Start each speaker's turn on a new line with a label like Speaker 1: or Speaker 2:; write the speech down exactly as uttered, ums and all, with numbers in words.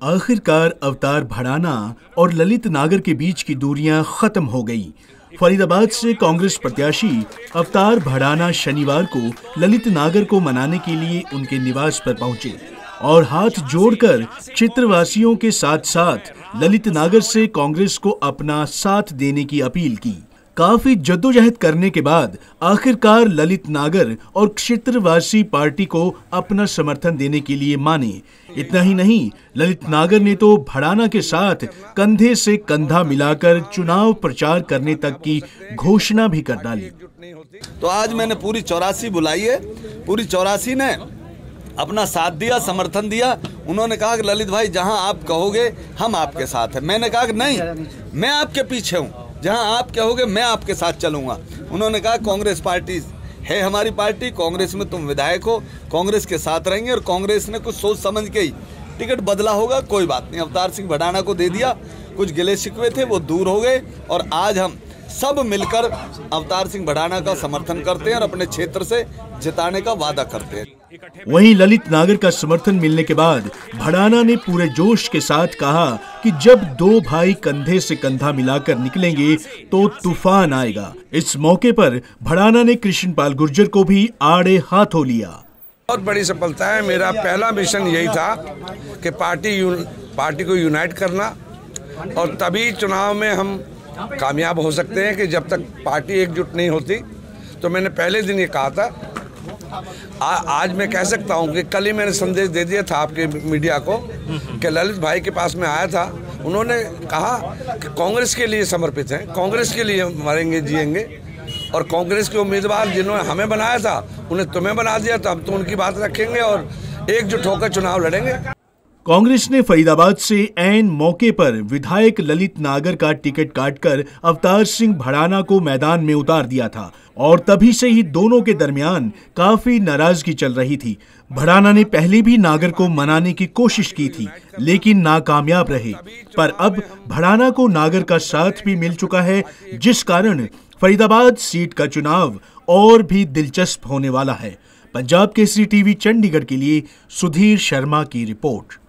Speaker 1: आखिरकार अवतार भड़ाना और ललित नागर के बीच की दूरियां खत्म हो गई। फरीदाबाद से कांग्रेस प्रत्याशी अवतार भड़ाना शनिवार को ललित नागर को मनाने के लिए उनके निवास पर पहुंचे और हाथ जोड़कर क्षेत्रवासियों के साथ साथ ललित नागर से कांग्रेस को अपना साथ देने की अपील की। काफी जद्दोजहद करने के बाद आखिरकार ललित नागर और क्षेत्रवासी पार्टी को अपना समर्थन देने के लिए माने। इतना ही नहीं, ललित नागर ने तो भड़ाना के साथ कंधे से कंधा मिलाकर चुनाव प्रचार करने तक की घोषणा भी कर डाली।
Speaker 2: तो आज मैंने पूरी चौरासी बुलाई है, पूरी चौरासी ने अपना साथ दिया, समर्थन दिया। उन्होंने कहा कि ललित भाई जहां आप कहोगे हम आपके साथ हैं। मैंने कहा कि नहीं, मैं आपके पीछे हूं, जहां आप कहोगे मैं आपके साथ चलूंगा। उन्होंने कहा कांग्रेस पार्टी है हमारी पार्टी, कांग्रेस में तुम विधायक हो, कांग्रेस के साथ रहेंगे। और कांग्रेस ने कुछ सोच समझ के ही टिकट बदला होगा, कोई बात नहीं, अवतार सिंह भड़ाना को दे दिया। कुछ गिले शिकवे थे वो दूर हो गए और आज हम सब मिलकर अवतार सिंह भड़ाना का समर्थन करते हैं और अपने क्षेत्र से जिताने का वादा करते हैं।
Speaker 1: वहीं ललित नागर का समर्थन मिलने के बाद भड़ाना ने पूरे जोश के साथ कहा कि जब दो भाई कंधे से कंधा मिलाकर निकलेंगे तो तूफान आएगा। इस मौके पर भड़ाना ने कृष्णपाल गुर्जर को भी आड़े हाथों लिया।
Speaker 3: बहुत बड़ी सफलता है। मेरा पहला मिशन यही था कि पार्टी पार्टी को यूनाइट करना, और तभी चुनाव में हम कामयाब हो सकते हैं कि जब तक पार्टी एकजुट नहीं होती। तो मैंने पहले दिन ये कहा था, आ, आज मैं कह सकता हूँ कि कल ही मैंने संदेश दे दिया था आपके मीडिया को कि ललित भाई के पास में आया था। उन्होंने कहा कि कांग्रेस के लिए समर्पित हैं, कांग्रेस के लिए मरेंगे जिएंगे, और कांग्रेस के उम्मीदवार जिन्होंने हमें बनाया था उन्हें तुम्हें बना दिया, तो हम तो उनकी बात रखेंगे और एकजुट होकर चुनाव लड़ेंगे।
Speaker 1: कांग्रेस ने फरीदाबाद से ऐन मौके पर विधायक ललित नागर का टिकट काटकर अवतार सिंह भड़ाना को मैदान में उतार दिया था और तभी से ही दोनों के दरमियान काफी नाराजगी चल रही थी। भड़ाना ने पहले भी नागर को मनाने की कोशिश की थी लेकिन नाकामयाब रहे, पर अब भड़ाना को नागर का साथ भी मिल चुका है, जिस कारण फरीदाबाद सीट का चुनाव और भी दिलचस्प होने वाला है। पंजाब केसरी टीवी चंडीगढ़ के लिए सुधीर शर्मा की रिपोर्ट।